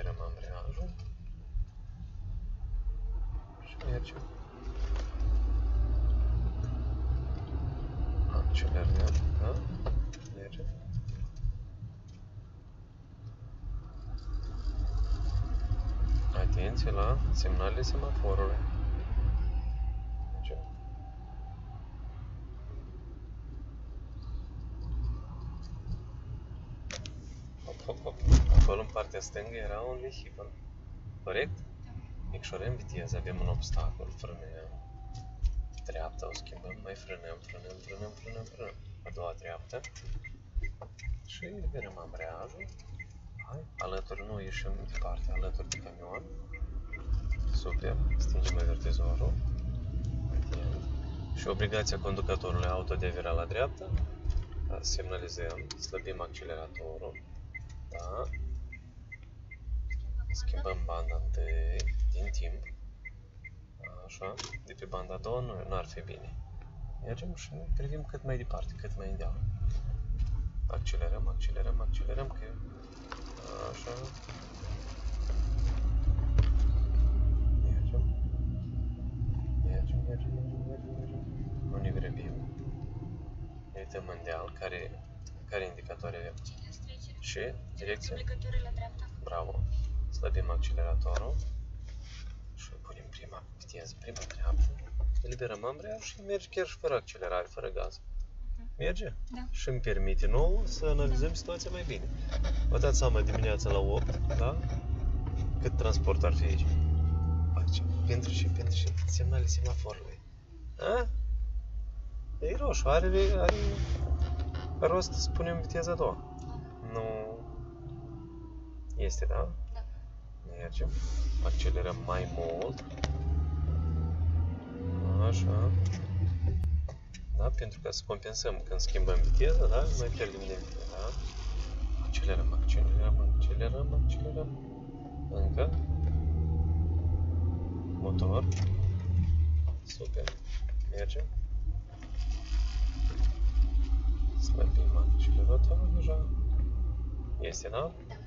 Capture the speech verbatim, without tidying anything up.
Eliberăm ambreiajul. Și mergem. Accelerăm, da? Mergem. Atenție la semnalele semaforului. Mergem. Hop, hop, hop. Acolo în partea stângă era un vehicul. Corect? Micșorăm viteza, avem un obstacol, frânăm. Dreapta o schimbăm, mai frânăm, frânăm, frânăm, frânăm, frânăm. A doua dreaptă. Și eliberăm ambreiajul. Hai, alături, nu ieșim departe, alături de camion. Super, stingem avertizorul. Atent. Și obligația conducătorului auto de a vira la dreapta. Semnalizăm, slăbim acceleratorul. Da. Schimbăm banda întâi, din timp. Așa, de pe banda a doua nu ar fi bine. Mergem și privim cât mai departe, cât mai în deal. Accelerăm, accelerăm, accelerăm, că așa. Mergem. Mergem, mergem, mergem, mergem, mergem. Nu ne grăbim. Ne uităm în deal, care, care indicatoare avem. Și direcție? Bravo. Slăbim acceleratorul. Și punem prima viteză, prima treaptă. Eliberăm ambreiajul și merge chiar și fără accelerare, fără gaz. Merge? Da. Și îmi permite nouă să analizăm da. situația mai bine. Vă dați seama dimineața la opt, da? Cât transport ar fi aici? Pentru și pentru și semnale semaforului. A? E roșu, are, are rost să punem viteza a doua. Nu este, da? Da. Mergem. Accelerăm mai mult. Așa. Da? Pentru ca să compensăm când schimbăm viteza, da? Mai pierdem din viteză, da? Accelerăm, accelerăm, accelerăm, accelerăm. Încă. Motor. Super. Mergem. Slăbim acceleratorul deja. Este, da? Da.